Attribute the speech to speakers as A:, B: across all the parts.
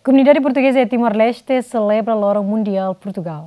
A: Comunidade portuguesa de Timor-Leste celebra o Lorong Mundial Portugal.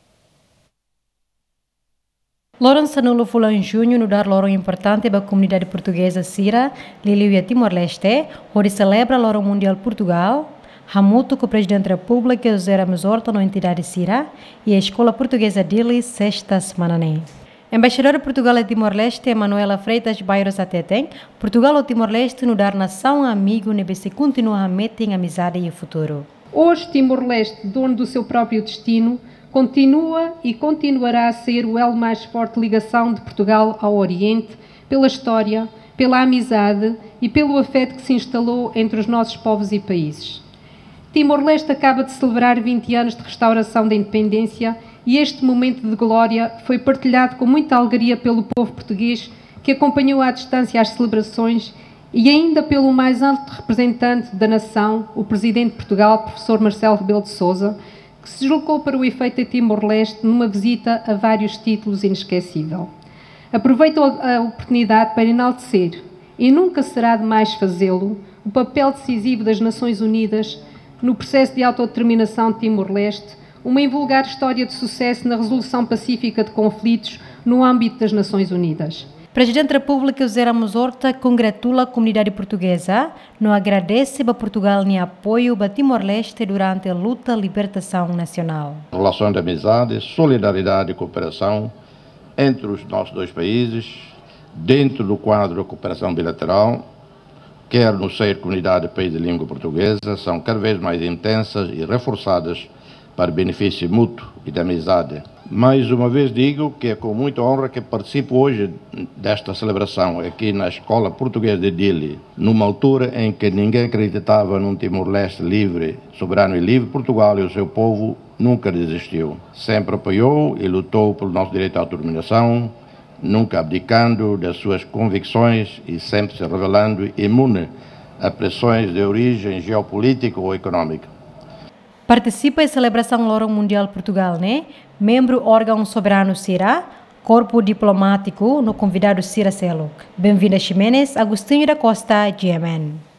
A: Lorong Sanulo fula em junho no dar lorong importante para a comunidade portuguesa Sira, Liliu e Timor-Leste, onde celebra o Lorong Mundial Portugal, Hamuto com o Presidente da República, José Ramos Horta, na entidade Sira, e a Escola Portuguesa Dili, sexta semana. Embaixadora de Portugal e Timor-Leste, Manuela Freitas Bairros Ateten, Portugal e Timor-Leste no dar nação amigo, nebe se continua a meter em amizade e futuro.
B: Hoje, Timor-Leste, dono do seu próprio destino, continua e continuará a ser o elo mais forte de ligação de Portugal ao Oriente, pela história, pela amizade e pelo afeto que se instalou entre os nossos povos e países. Timor-Leste acaba de celebrar 20 anos de restauração da independência e este momento de glória foi partilhado com muita alegria pelo povo português, que acompanhou à distância as celebrações, e ainda pelo mais alto representante da nação, o Presidente de Portugal, professor Marcelo Rebelo de Sousa, que se deslocou para o efeito a Timor-Leste numa visita a vários títulos inesquecível. Aproveito a oportunidade para enaltecer, e nunca será demais fazê-lo, o papel decisivo das Nações Unidas no processo de autodeterminação de Timor-Leste, uma invulgar história de sucesso na resolução pacífica de conflitos no âmbito das Nações Unidas.
A: Presidente da República José Ramos Horta congratula a comunidade portuguesa, não agradece a Portugal nem apoio para Timor-Leste durante a luta libertação nacional.
C: Relações de amizade, solidariedade e cooperação entre os nossos dois países, dentro do quadro da cooperação bilateral, quer no seio da comunidade de país de língua portuguesa, são cada vez mais intensas e reforçadas para benefício mútuo e de amizade. Mais uma vez digo que é com muita honra que participo hoje desta celebração aqui na Escola Portuguesa de Dili, numa altura em que ninguém acreditava num Timor-Leste livre, soberano e livre. Portugal e o seu povo nunca desistiu. Sempre apoiou e lutou pelo nosso direito à autodeterminação, nunca abdicando das suas convicções e sempre se revelando imune a pressões de origem geopolítica ou econômica.
A: Participa em celebração Lorong Mundial Portugal, né? Membro órgão soberano Sira, corpo diplomático no convidado Sira Seluk. Bem-vindo a Ximenes, Agostinho da Costa, GMN.